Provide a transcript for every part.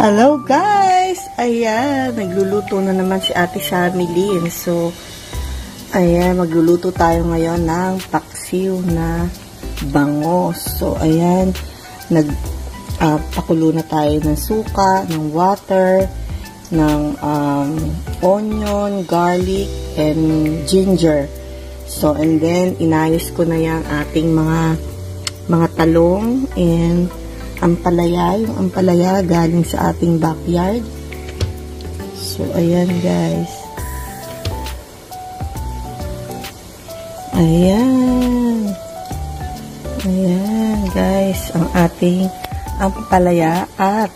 Hello guys! Ayan, nagluluto na naman si Ate Shamilyn. So, ayan, magluluto tayo ngayon ng paksiw na bangos. So, ayan, pakulo na tayo ng suka, ng water, ng onion, garlic, and ginger. So, and then, inayos ko na yung ating mga talong and ampalaya, yung ampalaya galing sa ating backyard. So, ayan guys. Ayan. Ayan guys, ang ating ampalaya at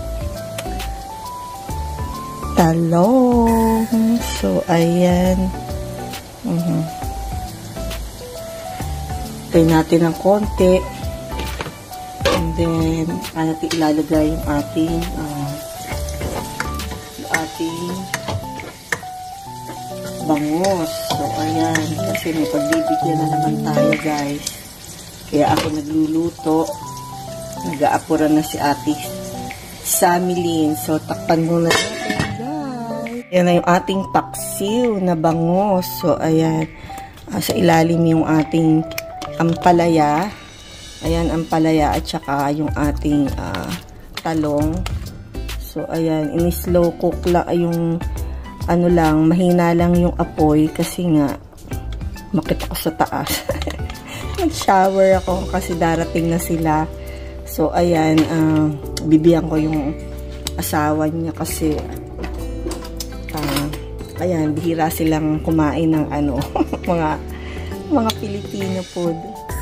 talong. So, ayan. Tayo natin ng konti. And then, natin ilalagay yung ating bangos. So, ayan. Kasi may pagbibigyan na naman tayo, guys. Kaya ako nagluluto. Nag-aapura na si Ate Shamilyn. So, takpan muna natin, guys. Ayan na yung ating paksiw na bangos. So, ayan. Sa ilalim yung ating ampalaya. Ayan, ampalaya at saka yung ating talong. So, ayan, in-slow cook lang, yung ano lang, mahina lang yung apoy kasi nga makita ko sa taas. Nag-shower ako kasi darating na sila. So, ayan, bibiyan ko yung asawa niya kasi ayan, bihira silang kumain ng ano, mga Filipino food.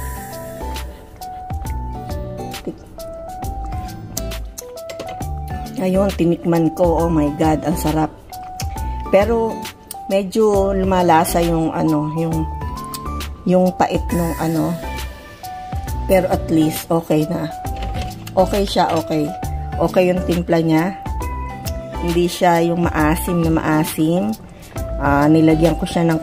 Ayun, tinikman ko. Oh my God, ang sarap. Pero, medyo lumalasa yung ano, yung pait nung ano. Pero at least, okay na. Okay siya, okay. Okay yung timpla niya. Hindi siya yung maasim na maasim. Nilagyan ko siya ng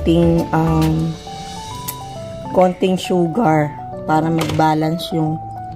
konting sugar para mag-balance yung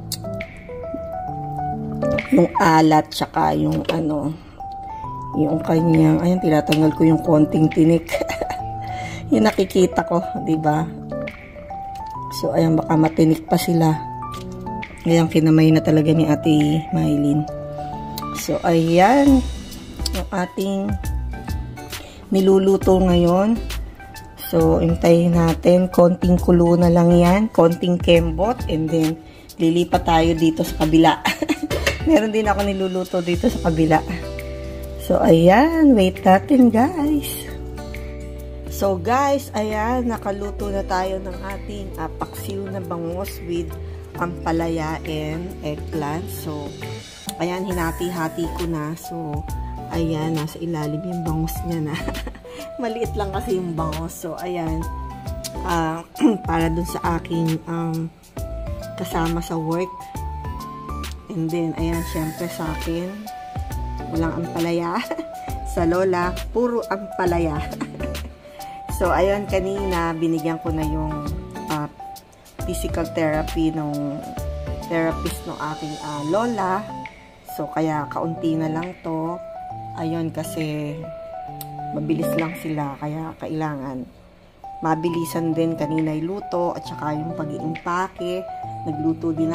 alat tsaka yung ano, yung kanyang, ayan, tinatanggal ko yung konting tinik. Yung nakikita ko, diba? So, ayan, baka matinik pa sila. Ngayon, kinamay na talaga ni Ate Maylin. So, ayan, yung ating niluluto ngayon. So, hintayin natin, konting kulo na lang yan, konting kembot, and then, lilipat tayo dito sa kabila. Meron din ako niluluto dito sa kabila. So, ayan. Wait natin, guys. So, guys, ayan. Nakaluto na tayo ng ating paksiw na bangus with ampalaya and eggplant. So, ayan. Hinati-hati ko na. So, ayan. Nasa ilalim yung bangus niya na. Maliit lang kasi yung bangus. So, ayan. Para dun sa aking kasama sa work. And then, ayan, syempre sa akin, walang ampalaya. Sa lola, puro ampalaya. So, ayun, kanina, binigyan ko na yung physical therapy ng therapist ng aking lola. So, kaya kaunti na lang to. Ayun, kasi mabilis lang sila. Kaya kailangan mabilisan din kanina yung luto at saka yung pag-iimpake. Nagluto din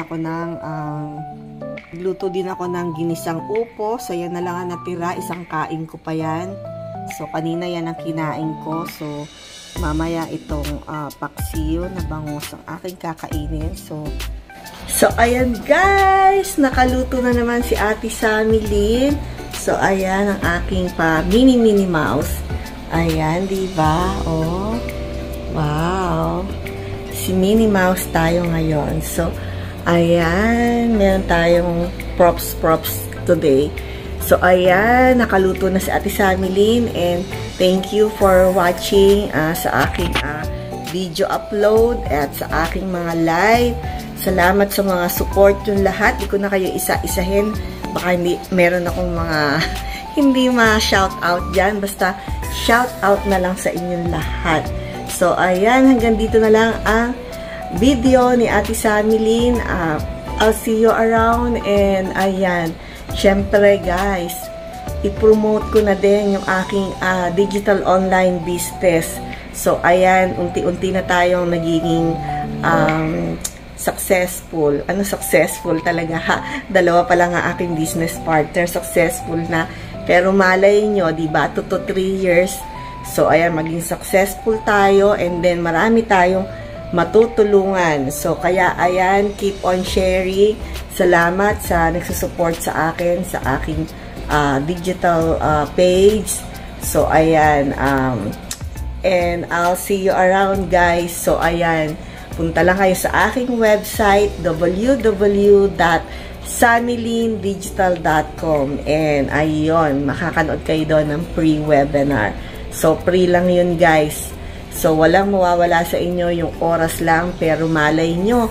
ako ng ginisang upo. So, yan na lang ang natira. Isang kain ko pa yan. So, kanina yan ang kinain ko. So, mamaya itong paksiw na bangus ang aking kakainin. So, ayan guys. Nakaluto na naman si Ate Shamilyn. So, ayan ang aking mini mouse. Ayan, diba? Oh, wow. Si Minnie Mouse tayo ngayon. So, ayan, meron tayong props today. So, ayan, nakaluto na si Ate Shamilyn and thank you for watching sa aking video upload at sa aking mga live. Salamat sa mga support yung lahat. Di ko na kayo isa-isahin. Baka meron akong mga hindi ma-shoutout dyan. Basta shoutout na lang sa inyong lahat. So, ayan, hanggang dito na lang ang video ni Ate Shamilyn. I'll see you around and ayan, syempre guys, i-promote ko na din yung aking digital online business. So, ayan, unti-unti na tayong nagiging successful. Ano successful talaga ha? Dalawa pa lang ang aking business partner. Successful na. Pero malay nyo, diba? 2 to 3 years. So, ayan, maging successful tayo. And then, marami tayong matutulungan. So, kaya, ayan, keep on sharing. Salamat sa nagsusupport sa akin, sa aking digital page. So, ayan, and I'll see you around, guys. So, ayan, punta lang kayo sa aking website, www.sunnylindigital.com, and ayun, makakanood kayo doon ng pre-webinar. So, free lang yun, guys. So, walang mawawala sa inyo, yung oras lang, pero malay nyo,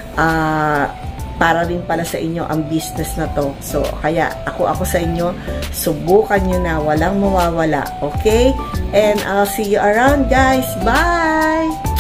para rin pala sa inyo ang business na to. So, kaya ako sa inyo, subukan nyo na, walang mawawala. Okay? And I'll see you around, guys. Bye!